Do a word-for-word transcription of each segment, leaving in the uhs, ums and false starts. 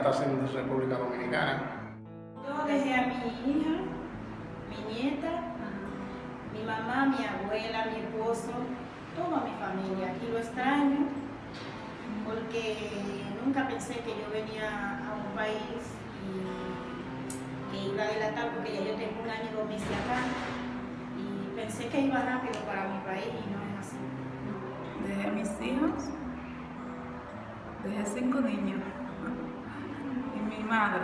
estás en República Dominicana. Yo dejé a mi hija, mi nieta, mi mamá, mi abuela, mi esposo, toda mi familia. Aquí lo extraño porque nunca pensé que yo venía a un país y que iba a delatar, porque ya yo tengo un año y dos meses acá y pensé que iba rápido para mi país y no es así. Dejé a mis hijos, dejé cinco niños y mi madre.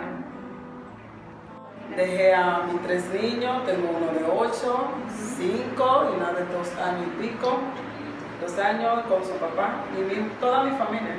Dejé a mis tres niños, tengo uno de ocho, cinco y una de dos años y pico, dos años con su papá y mi, toda mi familia.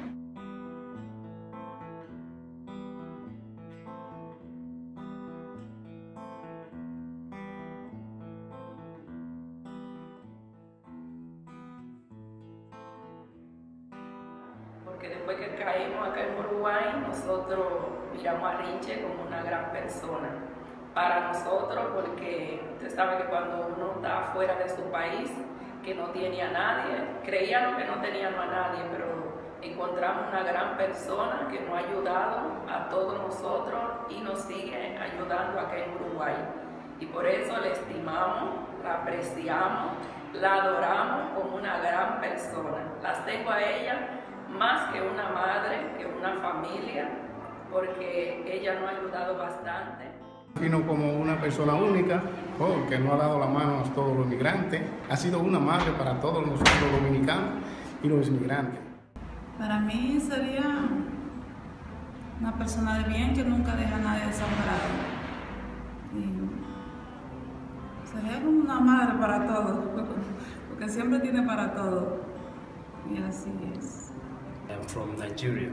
Porque después que caímos acá en Uruguay, nosotros miramos a Rinche como una gran persona para nosotros, porque usted sabe que cuando uno está fuera de su país, que no tiene a nadie, creíamos que no teníamos a nadie, pero encontramos una gran persona que nos ha ayudado a todos nosotros y nos sigue ayudando acá en Uruguay. Y por eso la estimamos, la apreciamos, la adoramos como una gran persona. Las tengo a ella más que una madre, que una familia, porque ella nos ha ayudado bastante. Sino como una persona única, porque no ha dado la mano a todos los inmigrantes, ha sido una madre para todos nosotros los dominicanos y los inmigrantes. Para mí sería una persona de bien que nunca deja a nadie desamparado. Y sería como una madre para todos, porque siempre tiene para todo. Y así es. I'm from Nigeria.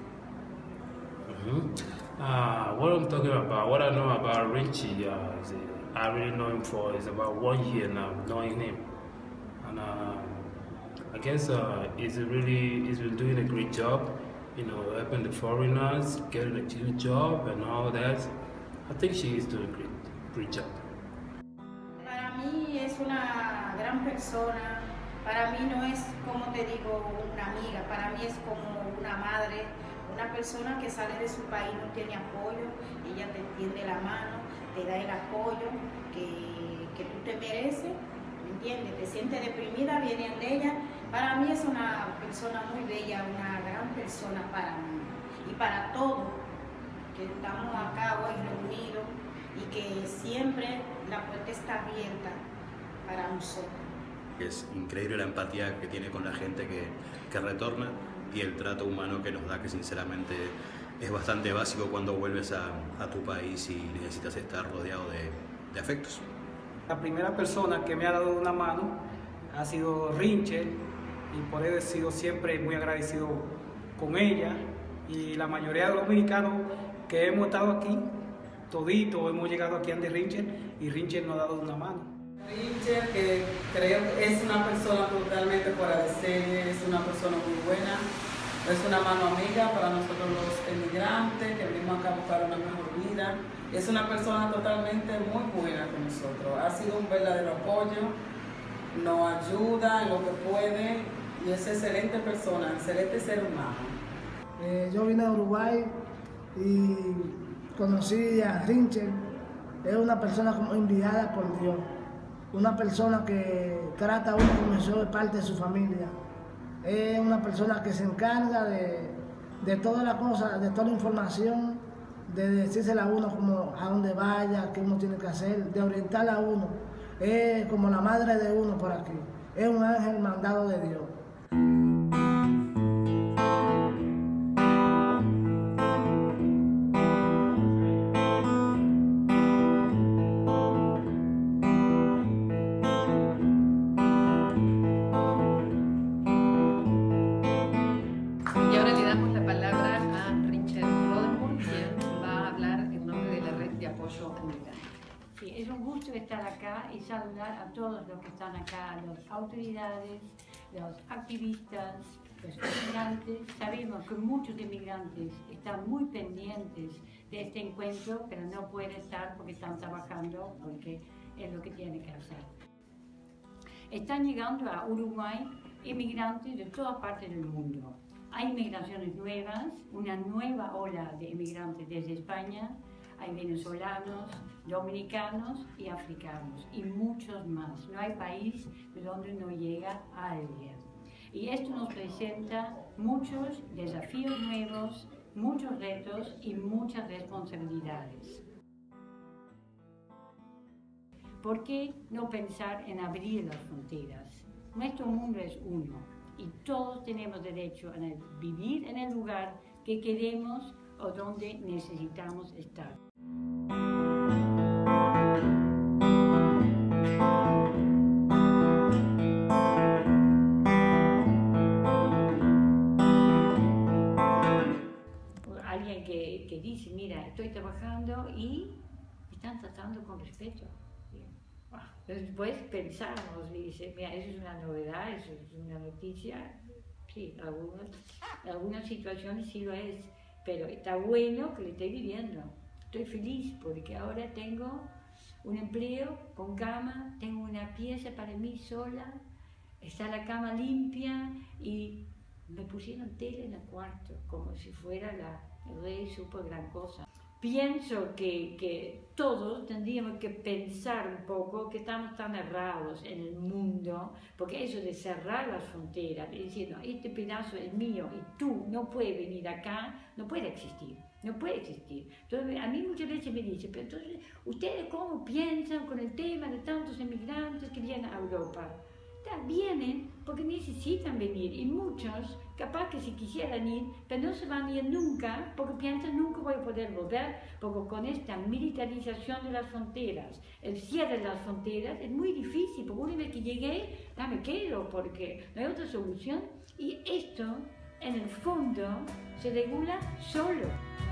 Mm-hmm. uh, what I'm talking about, what I know about Rinche, uh, is, uh, I really know him for is about one year now, knowing him, and uh, I guess uh, he's a really he's been doing a great job, you know, helping the foreigners, getting a new job and all that. I think she is doing a great, great job. Para mí es una gran persona. Para mí no es, como te digo, una amiga, para mí es como una madre, una persona que sale de su país, no tiene apoyo, ella te tiende la mano, te da el apoyo que, que tú te mereces, ¿me entiendes? Te sientes deprimida, viene de ella. Para mí es una persona muy bella, una gran persona para mí y para todos que estamos acá hoy reunidos y que siempre la puerta está abierta para nosotros. Es increíble la empatía que tiene con la gente que, que retorna y el trato humano que nos da, que sinceramente es bastante básico cuando vuelves a, a tu país y necesitas estar rodeado de, de afectos. La primera persona que me ha dado una mano ha sido Rinche y por eso he sido siempre muy agradecido con ella, y la mayoría de los dominicanos que hemos estado aquí, toditos hemos llegado aquí ante Rinche y Rinche nos ha dado una mano. Rinche, que creo que es una persona totalmente fuera de serie, es una persona muy buena, es una mano amiga para nosotros los emigrantes que venimos acá a buscar una mejor vida. Es una persona totalmente muy buena con nosotros, ha sido un verdadero apoyo, nos ayuda en lo que puede y es excelente persona, excelente ser humano. Eh, yo vine a Uruguay y conocí a Rinche, es una persona como enviada por Dios. Una persona que trata a uno como si fuera parte de su familia. Es una persona que se encarga de, de toda la cosa, de toda la información, de decírsela a uno como a dónde vaya, qué uno tiene que hacer, de orientarla a uno. Es como la madre de uno por aquí. Es un ángel mandado de Dios. Sí, es un gusto estar acá y saludar a todos los que están acá, a las autoridades, los activistas, los inmigrantes. Sabemos que muchos inmigrantes están muy pendientes de este encuentro, pero no pueden estar porque están trabajando, porque es lo que tienen que hacer. Están llegando a Uruguay inmigrantes de todas partes del mundo. Hay migraciones nuevas, una nueva ola de inmigrantes desde España. Hay venezolanos, dominicanos y africanos, y muchos más. No hay país de donde no llega alguien. Y esto nos presenta muchos desafíos nuevos, muchos retos y muchas responsabilidades. ¿Por qué no pensar en abrir las fronteras? Nuestro mundo es uno y todos tenemos derecho a vivir en el lugar que queremos o donde necesitamos estar. Alguien que, que dice, mira, estoy trabajando y me están tratando con respeto. Después pensamos, dice, mira, eso es una novedad, eso es una noticia. Sí, algunas, algunas situaciones sí lo es, pero está bueno que lo esté viviendo. Estoy feliz porque ahora tengo un empleo con cama, tengo una pieza para mí sola, está la cama limpia y me pusieron tele en el cuarto, como si fuera la, el rey super gran cosa. Pienso que, que todos tendríamos que pensar un poco que estamos tan errados en el mundo, porque eso de cerrar las fronteras, de decir, no, este pedazo es mío y tú no puedes venir acá, no puede existir, no puede existir. Entonces, a mí muchas veces me dicen, pero entonces, ¿ustedes cómo piensan con el tema de tantos inmigrantes que vienen a Europa? Vienen porque necesitan venir y muchos capaz que si quisieran ir, pero no se van a ir nunca porque piensan nunca voy a poder volver, porque con esta militarización de las fronteras, el cierre de las fronteras es muy difícil, porque una vez que llegué, ya me quedo porque no hay otra solución y esto en el fondo se regula solo.